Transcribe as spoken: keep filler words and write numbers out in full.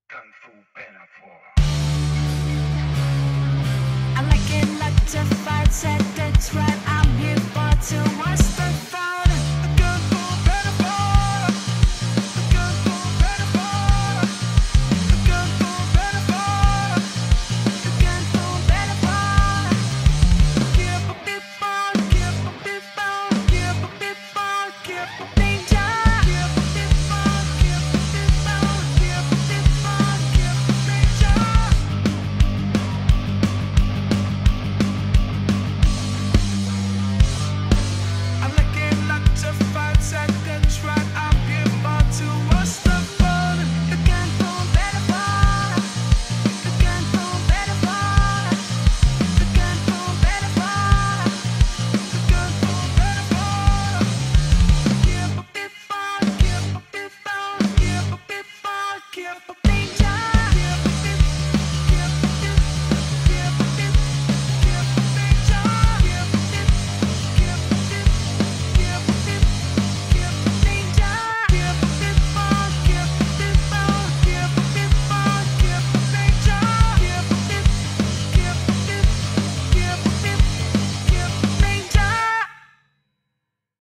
Kung Fu Pinafore. I like it, like to fight, said that's what I'm here for to watch.